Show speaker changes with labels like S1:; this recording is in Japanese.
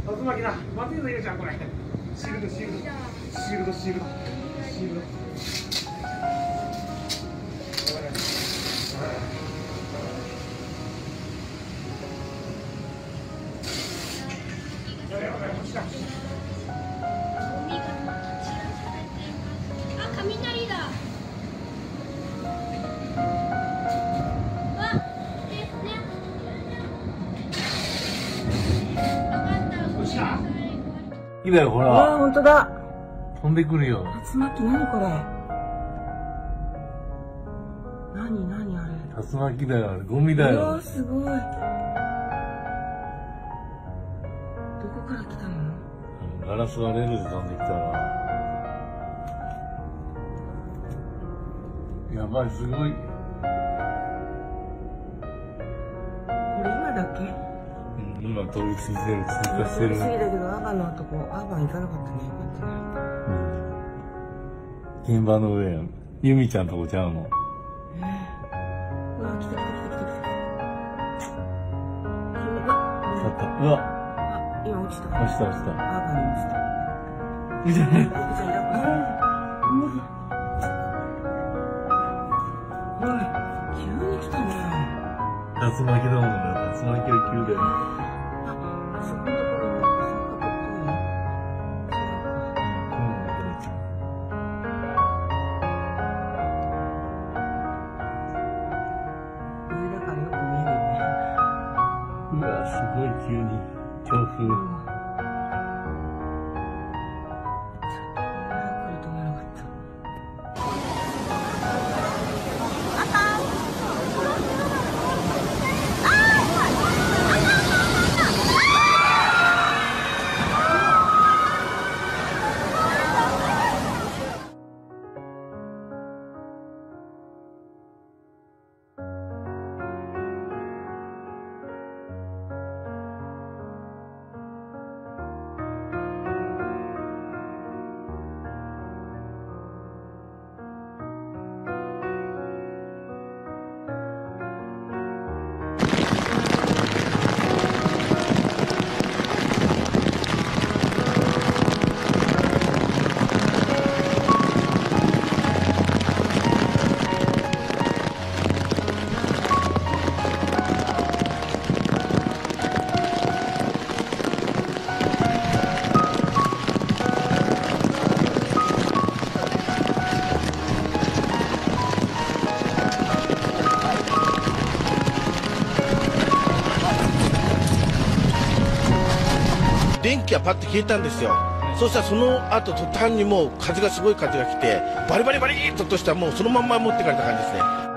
S1: 竜巻だ。まずいぞ、ゆうちゃん、これ。シールド、シールド。シールド、シールド。シールド。
S2: あ、雷だ。
S3: いいだよ、ほ
S4: あ
S3: ら。
S4: あ、本当だ。
S3: 飛んでくるよ。
S4: 竜巻、何これ。何あれ。
S3: 竜巻だよ、あれ。ゴミだ
S4: うわ
S3: よ。
S4: すごい。どこから来たの？
S3: ガラスがレールで飛んできたら。やばい、すごい。
S4: これ今だっけ？
S3: うん、今通り過ぎてる、通過してる。
S4: 通り過ぎだけど、アーバンのとこ、アーバン行かなかったね。よかったね。
S3: うん。現場の上やん。ユミちゃんとこちゃうの。
S4: うわ、来た。
S3: 立った。うわ。
S4: あ、今落ちた。
S3: 落ちた。
S4: アーバンに落ちた。
S3: 見てね。
S4: ゆきちゃん、抱っこして。おい、急に来たね。
S3: 竜巻だもんね。竜巻は急だよ。
S4: あそこのところなんか三角っぽい。上だからよく見えるね。
S3: うわ、すごい急に。強風。
S4: うん。来ると思わなかった。
S5: 電気がパッと消えたんですよ。そしたらその後途端にもう風がすごい風が来てバリバリバリーっと落としたらもうそのまんま持ってかれた感じですね。